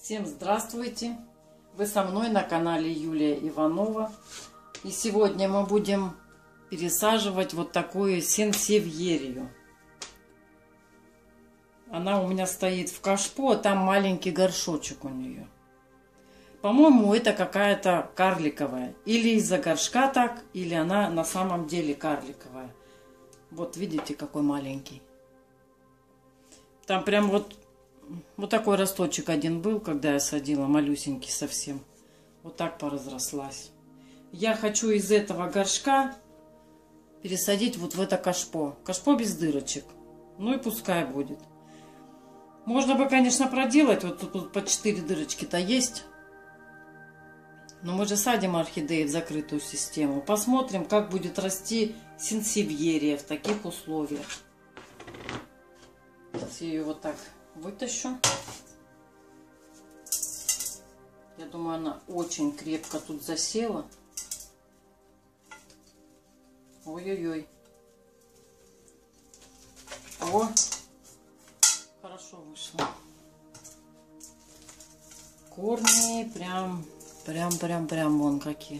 Всем здравствуйте! Вы со мной на канале Юлия Иванова. И сегодня мы будем пересаживать вот такую сенсевьерию. Она у меня стоит в кашпо, а там маленький горшочек у нее. По-моему, это какая-то карликовая. Или из-за горшка так, или она на самом деле карликовая. Вот видите, какой маленький. Там прям вот такой росточек один был, когда я садила, малюсенький совсем. Вот так поразрослась. Я хочу из этого горшка пересадить вот в это кашпо. Кашпо без дырочек. Ну и пускай будет. Можно бы, конечно, проделать. Вот тут по 4 дырочки-то есть. Но мы же садим орхидеи в закрытую систему. Посмотрим, как будет расти сенсевьерия в таких условиях. Сейчас я ее вот так вытащу. Я думаю, она очень крепко тут засела. Ой-ой-ой. О, хорошо вышло. Корни прям вон какие.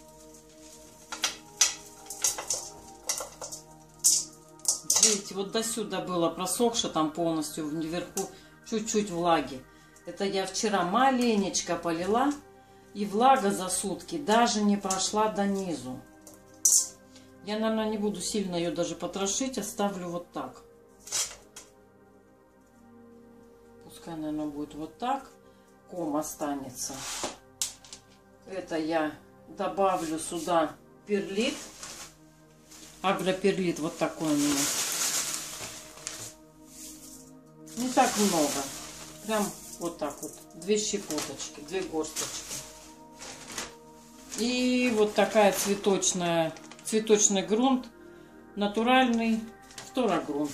Видите, вот до сюда было просохшее, там полностью вверху чуть-чуть влаги. Это я вчера маленечко полила, и влага за сутки даже не прошла до низу. Я, наверное, не буду сильно ее даже потрошить, оставлю вот так. Пускай, наверное, будет вот так. Ком останется. Это я добавлю сюда перлит. Агроперлит вот такой у меня. Не так много. Прям вот так вот. 2 щепоточки, 2 горсточки. И вот такая цветочный грунт. Натуральный фторогрунт.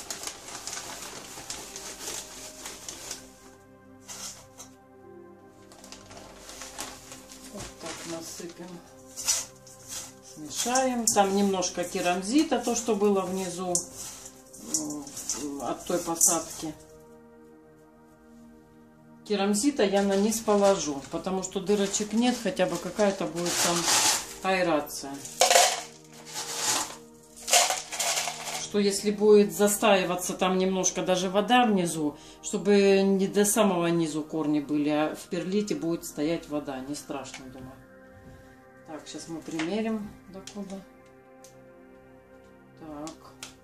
Вот так насыпем. Смешаем. Там немножко керамзита, то, что было внизу от той посадки. Керамзита я на низ положу, потому что дырочек нет, хотя бы какая-то будет там аэрация. Что если будет застаиваться там немножко даже вода внизу, чтобы не до самого низу корни были, а в перлите будет стоять вода. Не страшно, думаю. Так, сейчас мы примерим докуда. Так.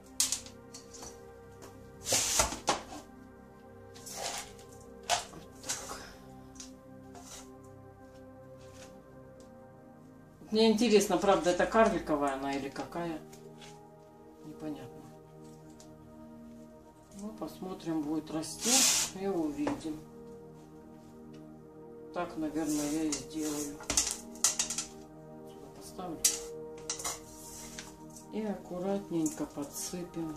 Мне интересно, правда, это карликовая она или какая? Непонятно. Ну, посмотрим, будет расти и увидим. Так, наверное, я и сделаю. Сюда поставлю. И аккуратненько подсыпем.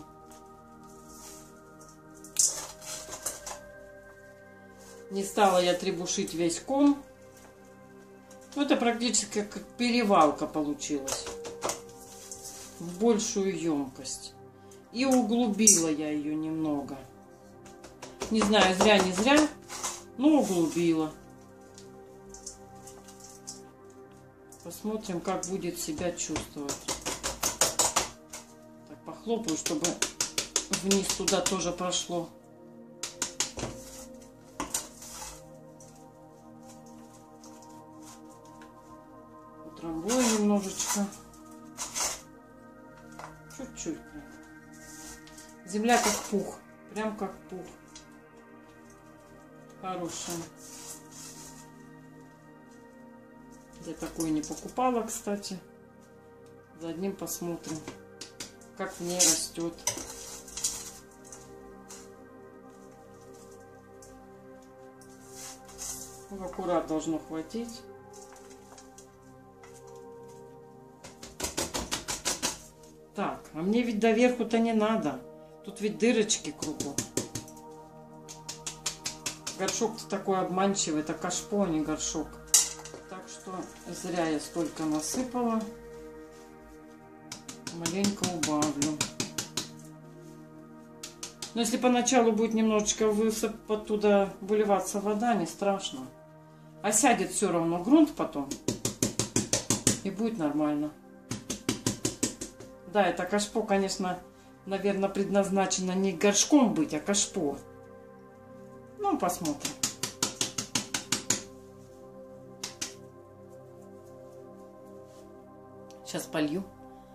Не стала я требушить весь ком. Это практически как перевалка получилась в большую емкость. И углубила я ее немного. Не знаю, зря не зря, но углубила. Посмотрим, как будет себя чувствовать. Так, похлопаю, чтобы вниз туда тоже прошло. Утрамбую немножечко. Чуть-чуть. Земля как пух. Прям как пух. Хорошая. Я такую не покупала, кстати. За одним посмотрим, как в ней растет. Аккурат должно хватить. Так, а мне ведь доверху-то не надо. Тут ведь дырочки кругом. Горшок-то такой обманчивый. Это кашпо, а не горшок. Так что зря я столько насыпала. Маленько убавлю. Но если поначалу будет немножечко оттуда выливаться вода, не страшно. Осядет все равно грунт потом. И будет нормально. Да, это кашпо, конечно, наверное, предназначено не горшком быть, а кашпо. Ну, посмотрим. Сейчас полью.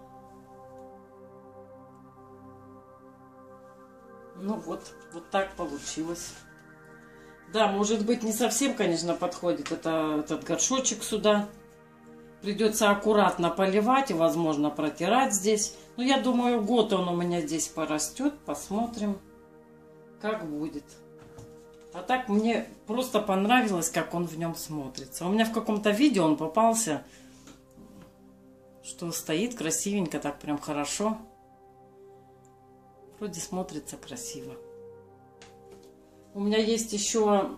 Ну вот так получилось. Да, может быть, не совсем, конечно, подходит этот горшочек сюда. Придется аккуратно поливать и, возможно, протирать здесь. Но я думаю, год он у меня здесь порастет. Посмотрим, как будет. А так мне просто понравилось, как он в нем смотрится. У меня в каком-то видео он попался, что стоит красивенько, так прям хорошо. Вроде смотрится красиво. У меня есть еще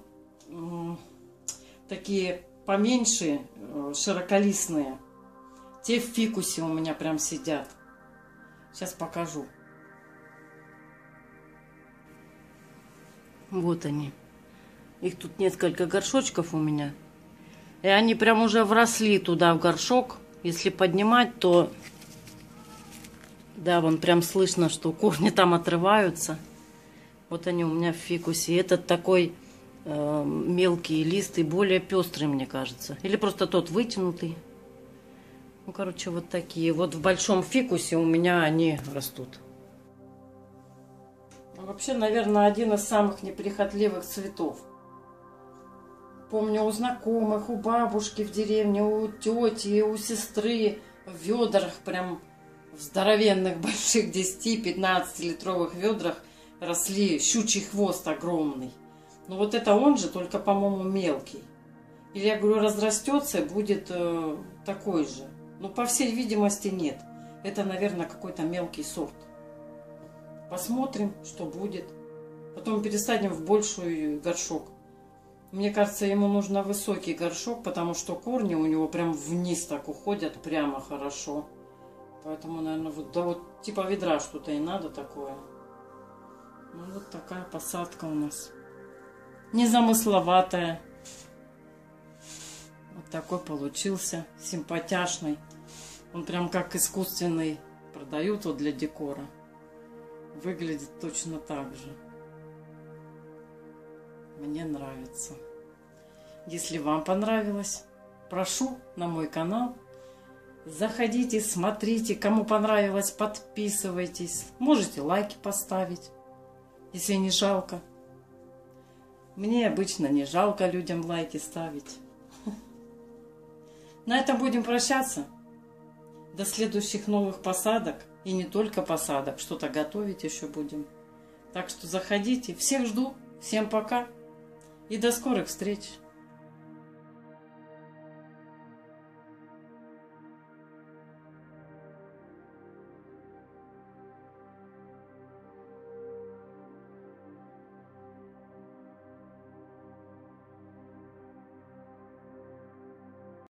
такие поменьше, широколистные. Те в фикусе у меня прям сидят. Сейчас покажу. Вот они. Их тут несколько горшочков у меня. И они прям уже вросли туда, в горшок. Если поднимать, то... Да, вон прям слышно, что корни там отрываются. Вот они у меня в фикусе. Этот такой мелкий лист и более пестрый, мне кажется. Или просто тот вытянутый. Ну, короче, вот такие. Вот в большом фикусе у меня они растут. Вообще, наверное, один из самых неприхотливых цветов. Помню, у знакомых, у бабушки в деревне, у тети, у сестры в ведрах, прям в здоровенных больших 10-15 литровых ведрах росли щучий хвост огромный. Но вот это он же, только, по-моему, мелкий. Или, я говорю, разрастется и будет такой же. Но, по всей видимости, нет. Это, наверное, какой-то мелкий сорт. Посмотрим, что будет. Потом пересадим в большой горшок. Мне кажется, ему нужно высокий горшок, потому что корни у него прям вниз так уходят, прямо хорошо. Поэтому, наверное, вот, да, вот типа ведра что-то и надо такое. Ну, вот такая посадка у нас. Незамысловатая. Вот такой получился, симпатяшный. Он прям как искусственный. Продают вот для декора. Выглядит точно так же. Мне нравится. Если вам понравилось, прошу на мой канал. Заходите, смотрите. Кому понравилось, подписывайтесь. Можете лайки поставить, если не жалко. Мне обычно не жалко людям лайки ставить. На этом будем прощаться. До следующих новых посадок. И не только посадок. Что-то готовить еще будем. Так что заходите. Всех жду. Всем пока. И до скорых встреч.